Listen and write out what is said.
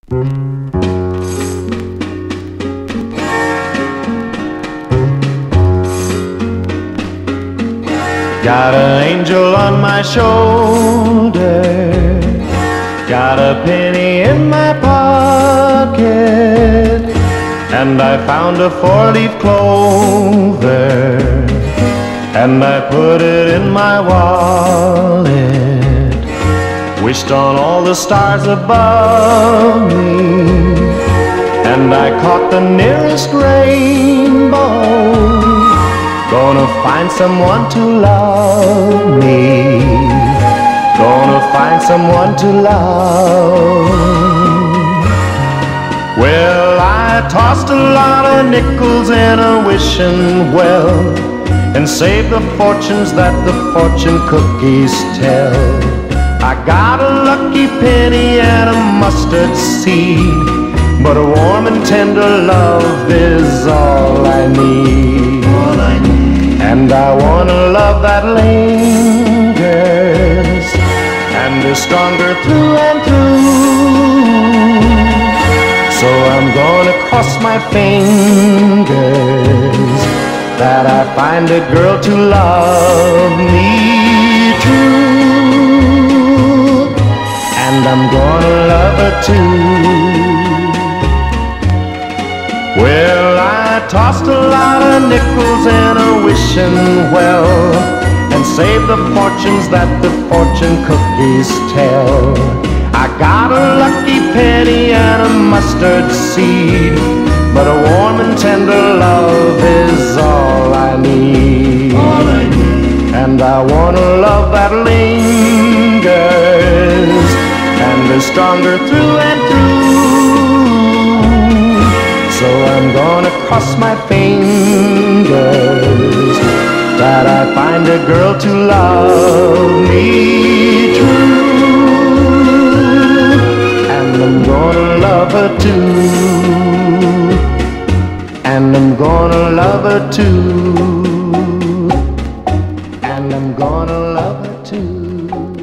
Got an angel on my shoulder, got a penny in my pocket, and I found a four-leaf clover, and I put it in my wallet. Wished on all the stars above me, and I caught the nearest rainbow. Gonna find someone to love me, gonna find someone to love. Well, I tossed a lot of nickels in a wishing well, and saved the fortunes that the fortune cookies tell. I got a lucky penny and a mustard seed, but a warm and tender love is all I need. And I want a love that lingers and is stronger through and through. So I'm gonna cross my fingers that I find a girl to love me true, and I'm gonna love her too. Well, I tossed a lot of nickels in a wishing well, and saved the fortunes that the fortune cookies tell. I got a lucky penny and a mustard seed, but a warm and tender love is all I need. And I want a love that lingers and is stronger through and through. So I'm gonna cross my fingers that I find a girl to love me true, and I'm gonna love her too, and I'm gonna love her too, and I'm gonna love her too.